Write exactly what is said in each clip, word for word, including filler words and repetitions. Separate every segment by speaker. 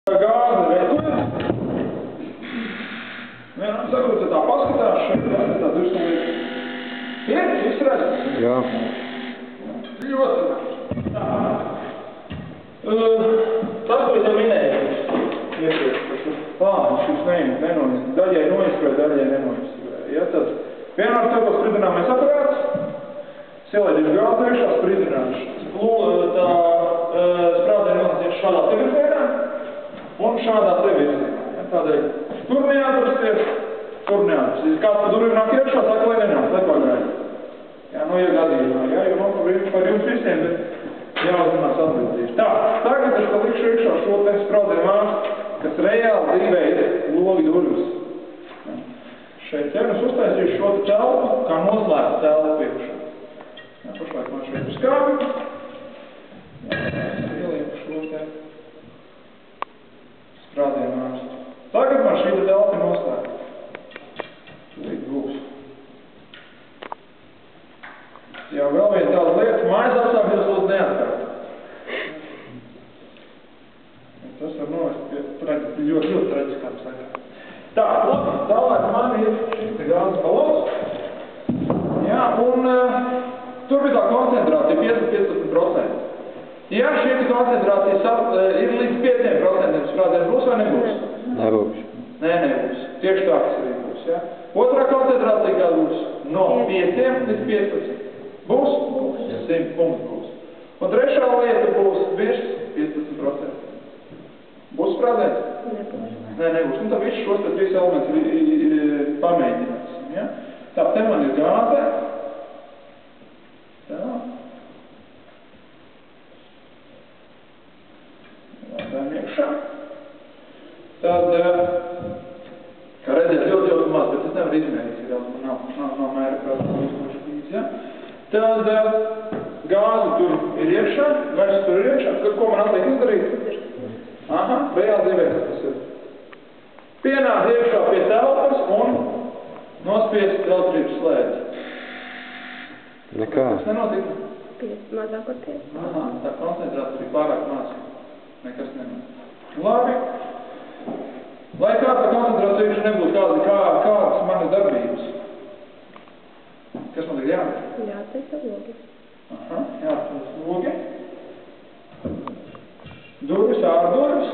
Speaker 1: Gāzi veidojas. Vienam sakot, tā paskatās šeit, jā, tā drusku lieta. Ir, viss redz?
Speaker 2: Jā.
Speaker 1: Ļoti labi. Tā. Uh, tas, ko es jau minēju, iepriekš, par šo plānu, šis nenojas, daļai noizskrēja, daļai nenoizskrēja. Ja, tad vienmēr tev spridināmais aparāts, sielēdīs gāzi priekšā, spridināšu. Tā uh, sprādēja nonāciet šādā te virzienā un šādā te virzienā. Ja, tādēļ tur neatrasties, tur neatrasties. Kāds pa durvīm nāk iekšā, saka, lai nenāk, lai pagaida. Jā, nu, ja gadījumā, jā, jo man par jums visiem, bet jāuzmanās atbildības. Tā, tagad es tā likšu iekšā šo te sprādēju māsu, kas reāli dzīvē ir logi durvis. Ja. Šeit te es uztaisīšu šo te telpu, kā noslēgta telpa priekšā. Ja, pašlaik man šeit ir skābi. Ielieku šo te sprādēju māsu. Tagad man šī te telpa ir noslēgta. Tūlīt būs. Jā, vēl viena tāda lieta, mājas apstākļos lūdzu neatkārt. Tas var novest pie ļoti, ļoti traģiskām sekām. Tā, labi, tālāk man ir šis te gāzes balons. Jā, un uh, tur bija tā koncentrācija piecdesmit līdz piecpadsmit procenti. Ja šī te koncentrācija sap, uh, ir līdz pieciem procentiem sprādēs, būs vai nebūs?
Speaker 2: Nebūs.
Speaker 1: Nē, nebūs. Tieši tā, kas arī būs, jā. Otrā koncentrācija kāda būs? No pieciem līdz piecpadsmit. Būs? Būs. simt punktu būs. Un trešā lieta būs virs piecpadsmit procenti. Būs sprādēts?
Speaker 3: Nebūs.
Speaker 1: Nē, nebūs. Un tad visus šos trīs elementus pamēģināsim. Ja? Tā, te man ir gāze. Tā. Gādājam iekšā. Tad, kā redzēt, ļoti ļoti maz, bet es nevaru izmērīt, ja man nav, nav, nav mēra prātā. Ja? Tad gāzi tur ir iekšā, gaiss tur ir iekšā. Ko man atliek izdarīt? Aha, reāli dzīvēs tas ir. Pienāk iekšā pie telpas un nospiest elektrības slēdzi.
Speaker 2: Nekā.
Speaker 1: Tas nenotika?
Speaker 3: Piec, mazāk ar piec.
Speaker 1: Aha, tā koncentrācija ir pārāk maz. Nekas nenotika. Labi. Lai kā tā koncentrācija viņš nebūtu kāda, kā, kādas manas darbības. Kas man ir jādara?
Speaker 3: Jātaisa logi.
Speaker 1: Aha, jātaisa logi. Durvis, ārdurvis.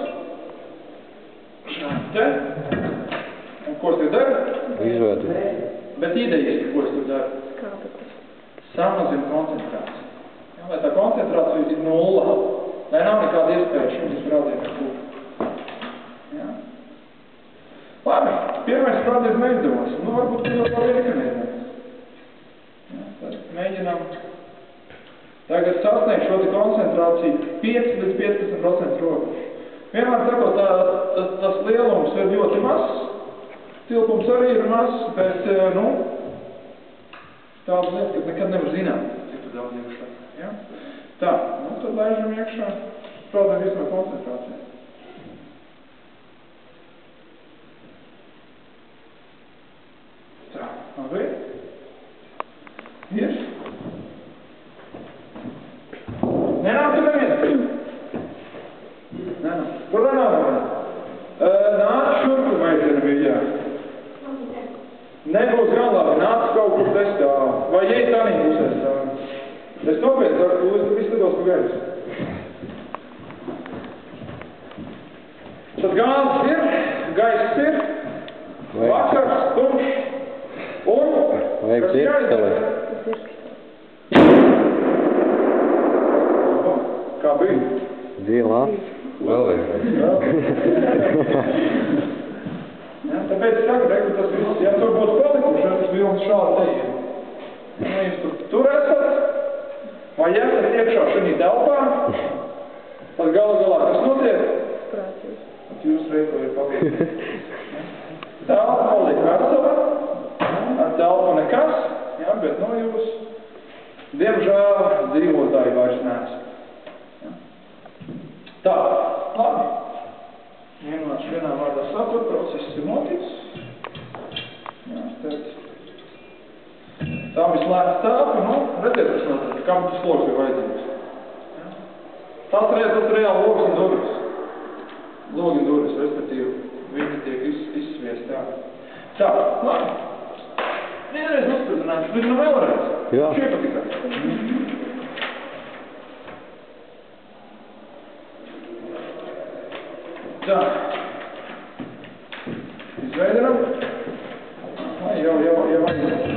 Speaker 1: Šeit te. Un ko es te daru?
Speaker 2: Izvēdi.
Speaker 1: Bet idejiski, ko es te daru?
Speaker 3: Skābeklis.
Speaker 1: Samazina koncentrāciju. Ja, lai tā koncentrācija ir nulla. Lai nav nekāda iespēja šim sprādījumam būt. Ja. Labi, pirmais sprādījums neizdevās. Nu, varbūt ir vēl virkni neizdevās. Ja, tad mēģinām tagad sasniegt šo te koncentrāciju pieci līdz piecpadsmit procenti robežu. Vienmēr sakot, tā, tas, tas lielums ir ļoti mazs, tilpums arī ir mazs, bet, nu, tādas lietas, ka nekad nevar zināt, cik tu daudz iekšā. Ja? Tā, nu, tad laižam iekšā, sprādēm vismaz koncentrāciju. Tā, labi. Ir. Nenāk tu neviens? Nenāk. Kur nenāk neviens? Nāc šurpu meiteni bija. Nebūs gan labi, nāc kaut kur te stāv. Vai jei tanī pusē stāv. Es nopietni saku, tu viss tedos pagaidas. Tad gāzes ir, gaiss ir, vakars, tumšs. Un,
Speaker 2: vajag dzirkstelēt.
Speaker 1: Kā bija?
Speaker 2: Dzīlā. Vēl vajag.
Speaker 1: Ja, tāpēc es saku, reku, tas viss, ja tur būtu palikuši, tas vilns šādi teikt. Ja jūs tur, tur esat, vai esat iekšā šajā telpā, tad gala galā kas notiek?
Speaker 3: Sprācīs.
Speaker 1: Tad jūs reku ir palikuši. Telpa paliek vesela, ar telpu nekas, ja, bet no jūs, diemžēl, dzīvotāji vairs neesat. Ja. Tā, labi. Vienmēr vienā vārdā sakot, process ir noticis. Jā, tad. Tā bija slēgta telpa, nu, redziet, kas notiek, kam tas logs ir vajadzīgs. Ja. Tas reizes reāli logs un durvis. logi durvis, respektīvi, viņi tiek iz, izsviesti, jā. Tā, labi. Vienreiz uzpildināšu, bet nu vēlreiz.
Speaker 2: Jā.
Speaker 1: Šiepa tikai. Tā. Izveidinam. Ai, jau, jau, jau, jau.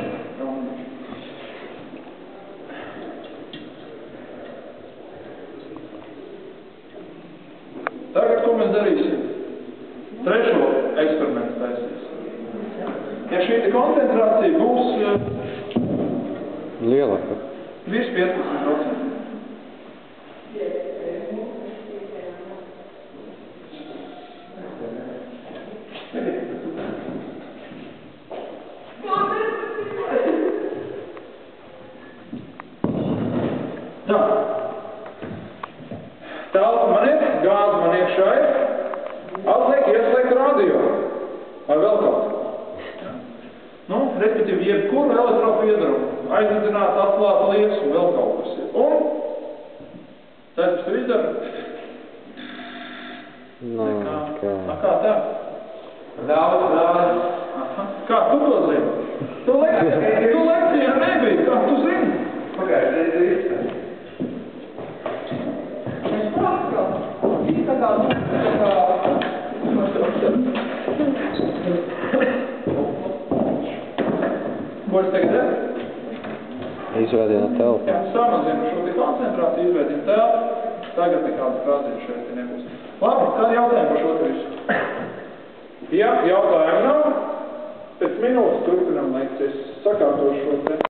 Speaker 1: Tagad, ko mēs darīsim? Trešo eksperimentu taisīsim. Ja šī koncentrācija būs
Speaker 2: lielāka.
Speaker 1: virs piecpadsmit procenti. Tā. Telpa man ir, gāze man iekšā ir. Atliek ieslēgt radio. Vai vēl kaut? Nu, respektīvi, jebkuru elektropiedarumu. Aizdedzināt, atklāt liesu, vēl kaut kas ir. Un? Tāpēc tu izdara?
Speaker 2: Nā, kā?
Speaker 1: A, kā tā? Daudz, daudz. Aha. Kā tu to zini? Tu lekcijā, tu lekcijā nebija, kā tu zini? Pagājuši, tu izsaka. Ko es tagad daru?
Speaker 2: Izvēdināt telpu.
Speaker 1: Jā, samazinu šo te koncentrāciju, izvēdinu telpu. Tagad nekādas frāzēs šeit nebūs. Labi, kādi jautājumi par šo te visu? Ja jautājumi nav, pēc minūtes turpinām lekcijas. Sakārtošu šo te.